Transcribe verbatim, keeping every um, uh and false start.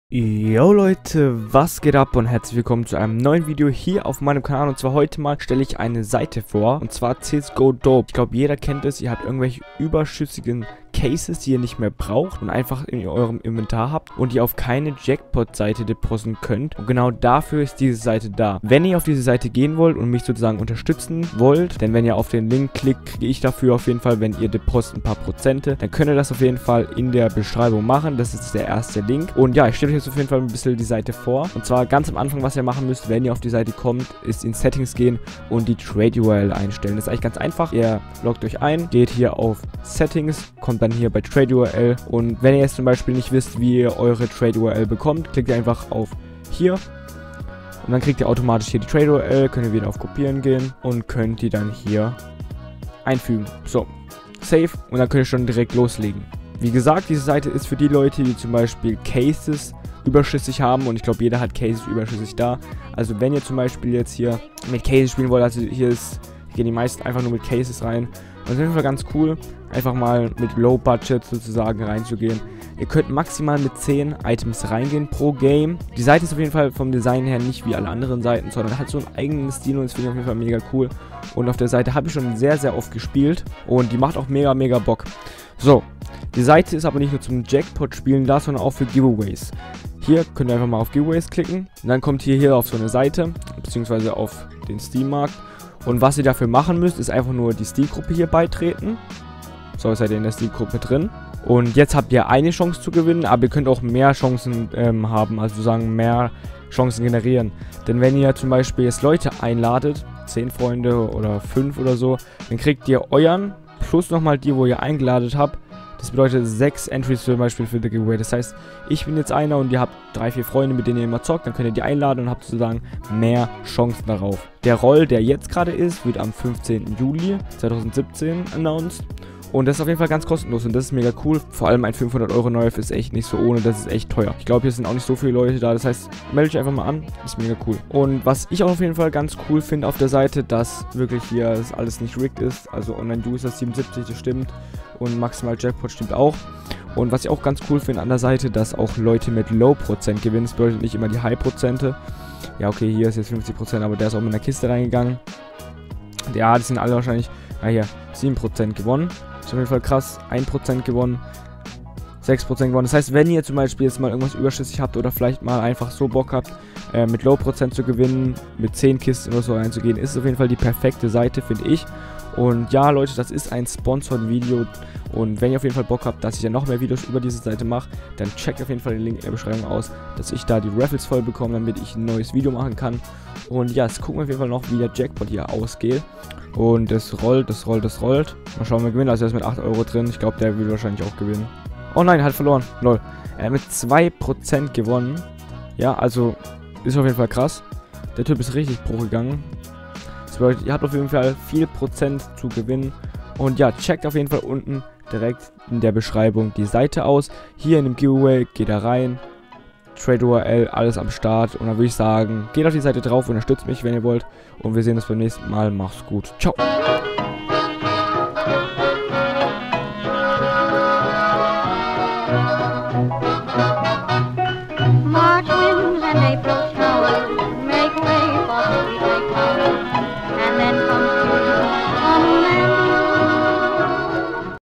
Yo Leute, was geht ab und herzlich willkommen zu einem neuen Video hier auf meinem Kanal. Und zwar heute mal stelle ich eine Seite vor, und zwar C S G O Dope. Ich glaube, jeder kennt es, ihr habt irgendwelche überschüssigen Cases, die ihr nicht mehr braucht und einfach in eurem Inventar habt und ihr auf keine Jackpot-Seite depositen könnt. Und genau dafür ist diese Seite da. Wenn ihr auf diese Seite gehen wollt und mich sozusagen unterstützen wollt, denn wenn ihr auf den Link klickt, kriege ich dafür auf jeden Fall, wenn ihr deposit ein paar Prozente, dann könnt ihr das auf jeden Fall in der Beschreibung machen. Das ist der erste Link. Und ja, ich stelle euch jetzt auf jeden Fall ein bisschen die Seite vor. Und zwar ganz am Anfang, was ihr machen müsst, wenn ihr auf die Seite kommt, ist in Settings gehen und die Trade U R L einstellen. Das ist eigentlich ganz einfach. Ihr loggt euch ein, geht hier auf Settings, kommt dann hier bei Trade U R L, und wenn ihr jetzt zum Beispiel nicht wisst, wie ihr eure Trade U R L bekommt, klickt ihr einfach auf hier und dann kriegt ihr automatisch hier die Trade U R L, könnt ihr wieder auf Kopieren gehen und könnt die dann hier einfügen. So, Save, und dann könnt ihr schon direkt loslegen. Wie gesagt, diese Seite ist für die Leute, die zum Beispiel Cases überschüssig haben, und ich glaube, jeder hat Cases überschüssig da. Also wenn ihr zum Beispiel jetzt hier mit Cases spielen wollt, also hier ist, hier gehen die meisten einfach nur mit Cases rein. Das ist auf jeden Fall ganz cool, einfach mal mit Low Budget sozusagen reinzugehen. Ihr könnt maximal mit zehn Items reingehen pro Game. Die Seite ist auf jeden Fall vom Design her nicht wie alle anderen Seiten, sondern hat so einen eigenen Stil, und das finde ich auf jeden Fall mega cool. Und auf der Seite habe ich schon sehr, sehr oft gespielt und die macht auch mega, mega Bock. So, die Seite ist aber nicht nur zum Jackpot-Spielen da, sondern auch für Giveaways. Hier könnt ihr einfach mal auf Giveaways klicken und dann kommt ihr hier auf so eine Seite, beziehungsweise auf den Steam-Markt. Und was ihr dafür machen müsst, ist einfach nur die Steam-Gruppe hier beitreten. So, seid ihr in der Steam-Gruppe drin. Und jetzt habt ihr eine Chance zu gewinnen, aber ihr könnt auch mehr Chancen ähm, haben, also sozusagen mehr Chancen generieren. Denn wenn ihr zum Beispiel jetzt Leute einladet, zehn Freunde oder fünf oder so, dann kriegt ihr euren plus nochmal die, wo ihr eingeladen habt. Das bedeutet sechs Entries zum Beispiel für The Giveaway. Das heißt, ich bin jetzt einer und ihr habt drei, vier Freunde, mit denen ihr immer zockt. Dann könnt ihr die einladen und habt sozusagen mehr Chancen darauf. Der Roll, der jetzt gerade ist, wird am fünfzehnten Juli zweitausendsiebzehn announced. Und das ist auf jeden Fall ganz kostenlos und das ist mega cool. Vor allem ein fünfhundert Euro Neuf ist echt nicht so ohne, das ist echt teuer. Ich glaube, hier sind auch nicht so viele Leute da, das heißt, meldet euch einfach mal an, ist mega cool. Und was ich auch auf jeden Fall ganz cool finde auf der Seite, dass wirklich hier das alles nicht rigged ist. Also Online-User siebenundsiebzig, das stimmt, und maximal Jackpot stimmt auch. Und was ich auch ganz cool finde an der Seite, dass auch Leute mit Low-Prozent gewinnen. Das bedeutet nicht immer die High-Prozente. Ja, okay, hier ist jetzt fünfzig Prozent, aber der ist auch mit einer Kiste reingegangen. Ja, das sind alle wahrscheinlich, ah hier, sieben Prozent gewonnen. Ist auf jeden Fall krass. ein Prozent gewonnen. sechs Prozent gewonnen. Das heißt, wenn ihr zum Beispiel jetzt mal irgendwas überschüssig habt oder vielleicht mal einfach so Bock habt, äh, mit Low Prozent zu gewinnen, mit zehn Kisten oder so reinzugehen, ist es auf jeden Fall die perfekte Seite, finde ich. Und ja, Leute, das ist ein Sponsored-Video. Und wenn ihr auf jeden Fall Bock habt, dass ich ja noch mehr Videos über diese Seite mache, dann checkt auf jeden Fall den Link in der Beschreibung aus, dass ich da die Raffles voll bekomme, damit ich ein neues Video machen kann. Und ja, jetzt gucken wir auf jeden Fall noch, wie der Jackpot hier ausgeht. Und das rollt, das rollt, das rollt. Mal schauen, wer gewinnt. Also er ist mit acht Euro drin. Ich glaube, der will wahrscheinlich auch gewinnen. Oh nein, er hat verloren. Lol. Er hat mit zwei Prozent gewonnen. Ja, also ist auf jeden Fall krass. Der Typ ist richtig Bruch gegangen. Das bedeutet, ihr habt auf jeden Fall vier Prozent zu gewinnen. Und ja, checkt auf jeden Fall unten direkt in der Beschreibung die Seite aus. Hier in dem Giveaway, geht da rein. Trade U R L, alles am Start. Und dann würde ich sagen, geht auf die Seite drauf, unterstützt mich, wenn ihr wollt. Und wir sehen uns beim nächsten Mal. Macht's gut. Ciao.